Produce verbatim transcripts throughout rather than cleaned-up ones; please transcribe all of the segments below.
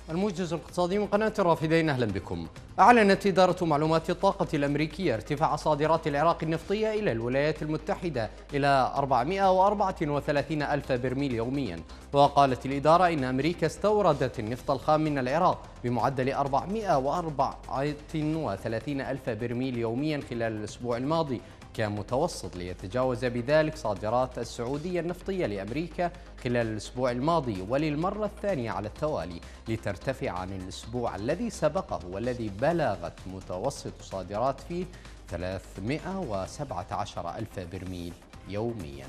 الموجز الاقتصادي من قناة الرافدين، أهلا بكم. أعلنت إدارة معلومات الطاقة الأمريكية ارتفاع صادرات العراق النفطية إلى الولايات المتحدة إلى أربعمئة وأربعة وثلاثين ألف برميل يوميا. وقالت الإدارة إن أمريكا استوردت النفط الخام من العراق بمعدل أربعمئة وأربعة وثلاثين ألف برميل يوميا خلال الأسبوع الماضي كمتوسط، ليتجاوز بذلك صادرات السعودية النفطية لأمريكا خلال الأسبوع الماضي وللمرة الثانية على التوالي، لترتفع عن الأسبوع الذي سبقه والذي بلغت متوسط صادرات فيه ثلاثمئة وسبعة عشر ألف برميل يوميا.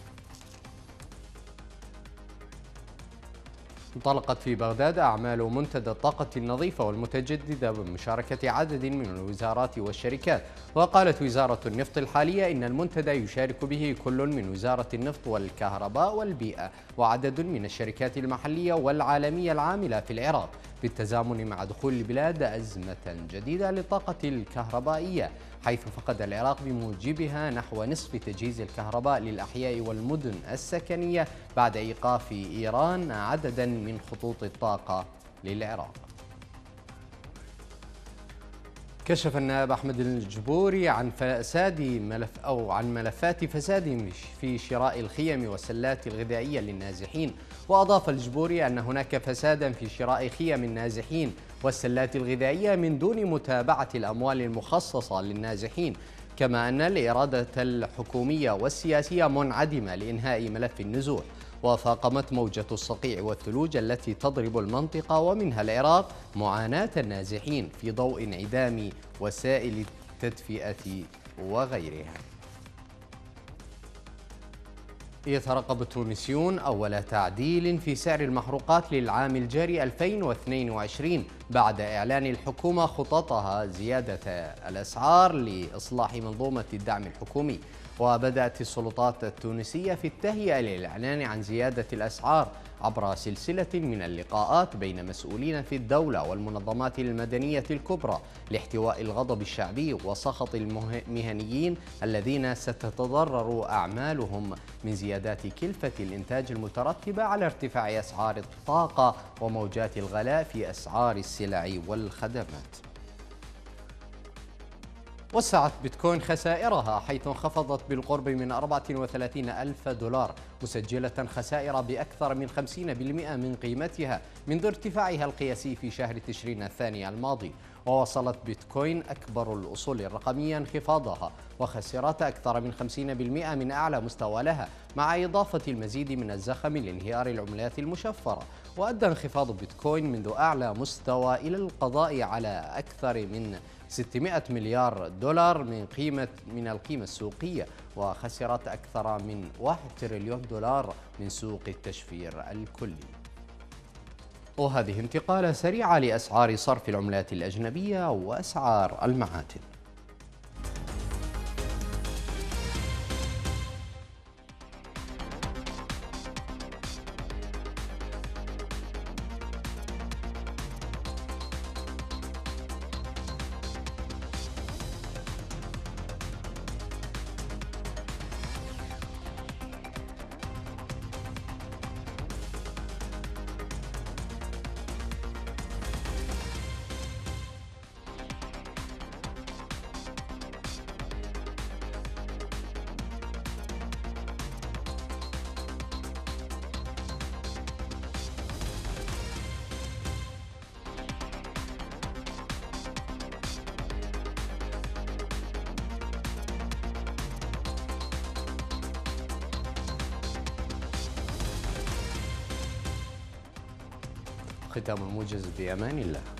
انطلقت في بغداد أعمال منتدى الطاقة النظيفة والمتجددة بمشاركة عدد من الوزارات والشركات. وقالت وزارة النفط الحالية إن المنتدى يشارك به كل من وزارة النفط والكهرباء والبيئة وعدد من الشركات المحلية والعالمية العاملة في العراق، بالتزامن مع دخول البلاد أزمة جديدة للطاقة الكهربائية، حيث فقد العراق بموجبها نحو نصف تجهيز الكهرباء للأحياء والمدن السكنية بعد إيقاف إيران عددا من خطوط الطاقة للعراق. كشف النائب أحمد الجبوري عن فساد ملف أو عن ملفات فساد في شراء الخيم والسلات الغذائية للنازحين. وأضاف الجبوري أن هناك فسادا في شراء خيم النازحين والسلات الغذائية من دون متابعة الأموال المخصصة للنازحين، كما أن الإرادة الحكومية والسياسية منعدمة لإنهاء ملف النزوح. وفاقمت موجة الصقيع والثلوج التي تضرب المنطقة ومنها العراق معاناة النازحين في ضوء انعدام وسائل التدفئة وغيرها. يترقب التونسيون أول تعديل في سعر المحروقات للعام الجاري ألفين واثنين وعشرين بعد إعلان الحكومة خططها زيادة الأسعار لإصلاح منظومة الدعم الحكومي. وبدأت السلطات التونسية في التهيئة للإعلان عن زيادة الأسعار عبر سلسلة من اللقاءات بين مسؤولين في الدولة والمنظمات المدنية الكبرى لاحتواء الغضب الشعبي وسخط المهنيين الذين ستتضرر أعمالهم من زيادات كلفة الإنتاج المترتبة على ارتفاع أسعار الطاقة وموجات الغلاء في أسعار السلع والخدمات. وسعت بيتكوين خسائرها حيث انخفضت بالقرب من أربعة وثلاثين ألف دولار، مسجلة خسائر بأكثر من خمسين بالمئة من قيمتها منذ ارتفاعها القياسي في شهر تشرين الثاني الماضي. ووصلت بيتكوين أكبر الأصول الرقمية انخفاضها وخسرت أكثر من خمسين بالمئة من أعلى مستوى لها، مع إضافة المزيد من الزخم لانهيار العملات المشفرة. وأدى انخفاض بيتكوين منذ أعلى مستوى إلى القضاء على أكثر من ستمئة مليار دولار من قيمة من القيمة السوقية، وخسرت أكثر من واحد تريليون دولار من سوق التشفير الكلي. وهذه انتقالة سريعة لأسعار صرف العملات الأجنبية وأسعار المعادن. ختام الموجز، بأمان الله.